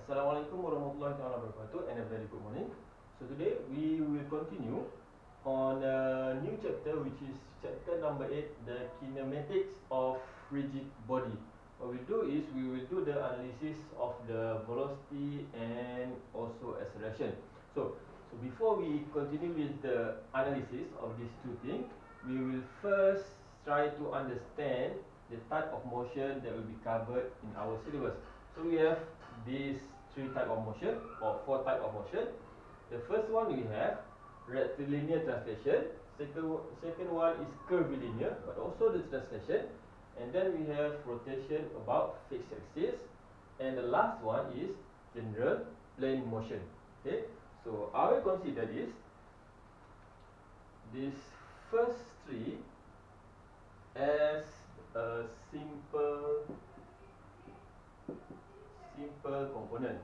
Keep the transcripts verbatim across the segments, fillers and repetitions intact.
Assalamualaikum warahmatullahi wabarakatuh and a very good morning. So today we will continue on a new chapter, which is chapter number eight, the kinematics of rigid body. What we do is we will do the analysis of the velocity and also acceleration. So, so before we continue with the analysis of these two things, we will first try to understand the type of motion that will be covered in our syllabus. So we have these three type of motion or four type of motion. The first one we have rectilinear translation. Second, second one is curvilinear, but also the translation. And then we have rotation about fixed axis. And the last one is general plane motion. Okay, so I will consider this. These first three as a simple simple component.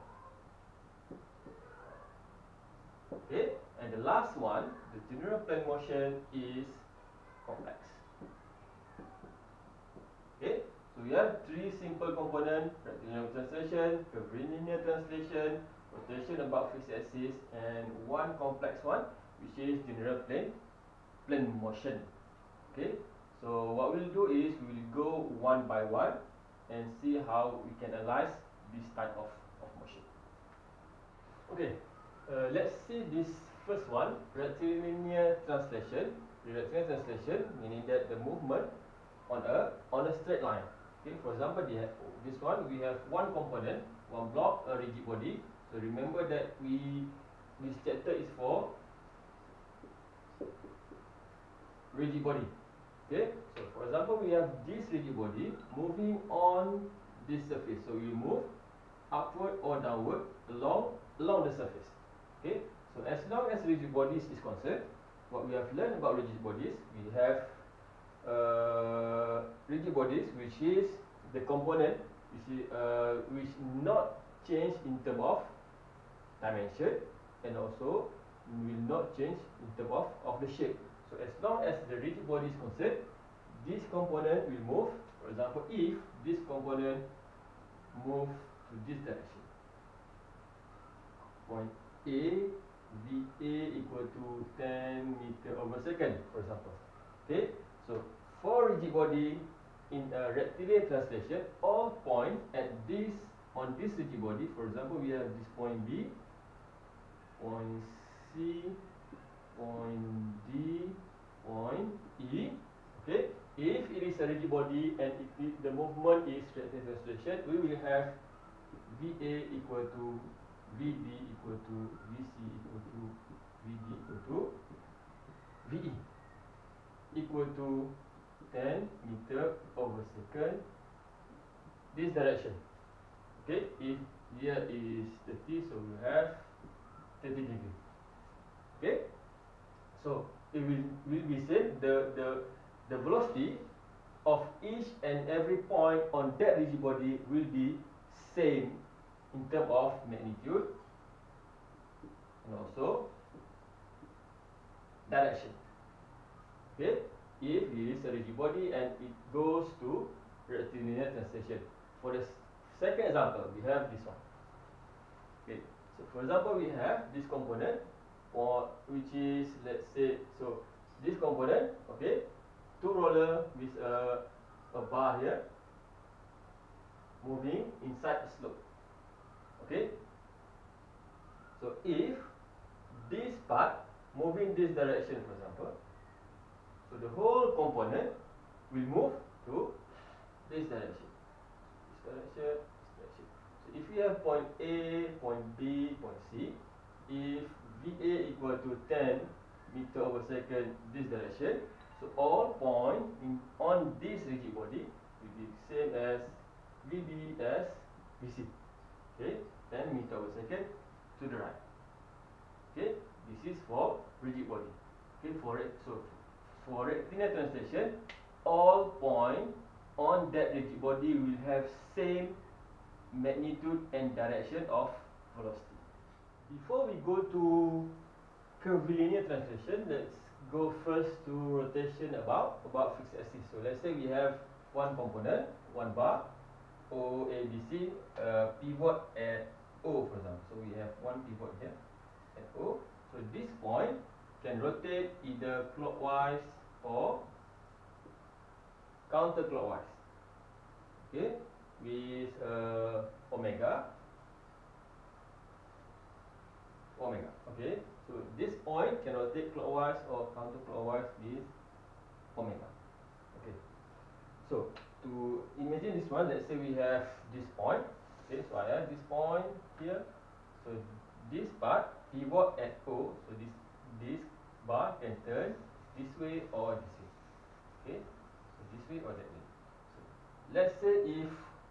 Okay, and the last one, the general plane motion, is complex. Okay, so we have three simple components: rectilinear translation, curvilinear translation, rotation about fixed axis, and one complex one, which is general plane plane motion. Okay, so what we'll do is we will go one by one and see how we can analyze this type of, of motion. Okay, uh, let's see this first one, rectilinear translation. The rectilinear translation meaning that the movement on a on a straight line. Okay, for example, the, this one we have one component, one block, a rigid body. So remember that we this chapter is for rigid body. Okay, so for example, we have this rigid body moving on this surface. So we move upward or downward along along the surface. Okay, so as long as rigid bodies is concerned, what we have learned about rigid bodies, we have uh, rigid bodies, which is the component which is uh, which not change in terms of dimension, and also will not change in terms of, of the shape. So as long as the rigid body is concerned, this component will move. For example, if this component move to this direction, point A, V A equal to ten meter over second, for example. Okay, so for rigid body in a rectilinear translation, all point at this on this rigid body, for example, we have this point B, point C, point D, point E. Okay, if it is a rigid body and if it, the movement is rectilinear translation, we will have V A equal to V B equal to V C equal to V D equal to V E equal to ten meter over second this direction. Okay, if here is thirty, so we have thirty degree. Okay, so it will, will be said the, the, the velocity of each and every point on that rigid body will be same in terms of magnitude and also direction. Okay, if it is a rigid body and it goes to rectilinear translation. For the second example, we have this one. Okay, so for example, we have this component, or which is, let's say, so this component, okay, two roller with a, a bar here moving inside the slope. Okay, so if this part moving this direction, for example, so the whole component will move to this direction, this direction, this direction. So if we have point A, point B, point C, if V A equal to ten meter over second this direction, so all point in on this rigid body will be same as V B as V C. Okay, ten meter over second to the right. Okay, this is for rigid body. Okay, for it, so for rectilinear translation, all point on that rigid body will have same magnitude and direction of velocity. Before we go to curvilinear translation, let's go first to rotation about about fixed axis. So let's say we have one component, one bar, O A B C, uh, pivot at O, for example. So we have one pivot here at O. So this point can rotate either clockwise or counterclockwise. Okay, with uh, omega. Omega. Okay, so this point can rotate clockwise or counterclockwise with omega. Okay, so to imagine this one, let's say we have this point. Okay, so I have this point here. So this part pivot at O. So this this bar can turn this way or this way. Okay, so this way or that way. So let's say if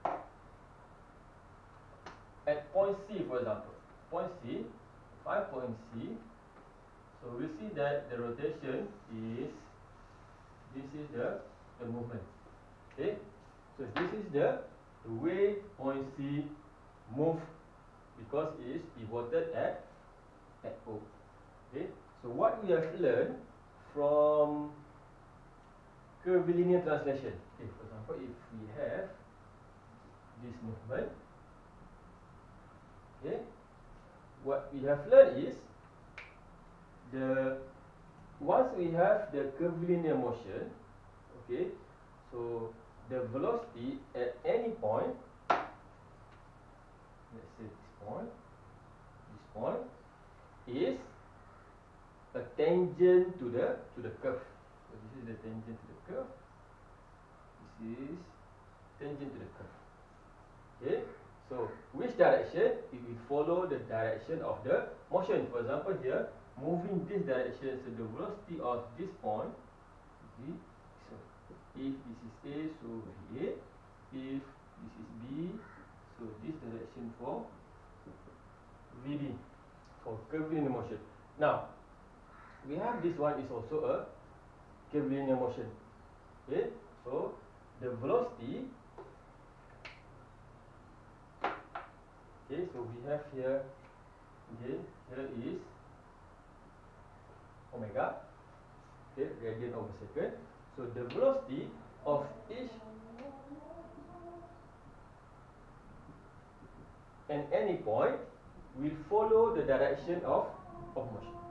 at point C, for example, point C, five point C. So we see that the rotation is, this is the the movement. Okay, so this is the, the way point C move because it is pivoted at at O. Okay, so what we have learned from curvilinear translation. Okay, for example, if we have this movement, okay, what we have learned is the once we have the curvilinear motion, okay, so the velocity at any point, let's say this point, this point is a tangent to the to the curve. So this is the tangent to the curve. This is tangent to the curve. Okay. So which direction? It will follow the direction of the motion. For example, here moving this direction, so the velocity of this point. Okay. So if this is A, so A. If this is B, so this direction for V B, for curvilinear motion. Now we have this one is also a curvilinear motion. Okay, so the velocity. Okay, so we have here. Okay, here is omega. Okay, radian over second. So the velocity of each and any point will follow the direction of of motion.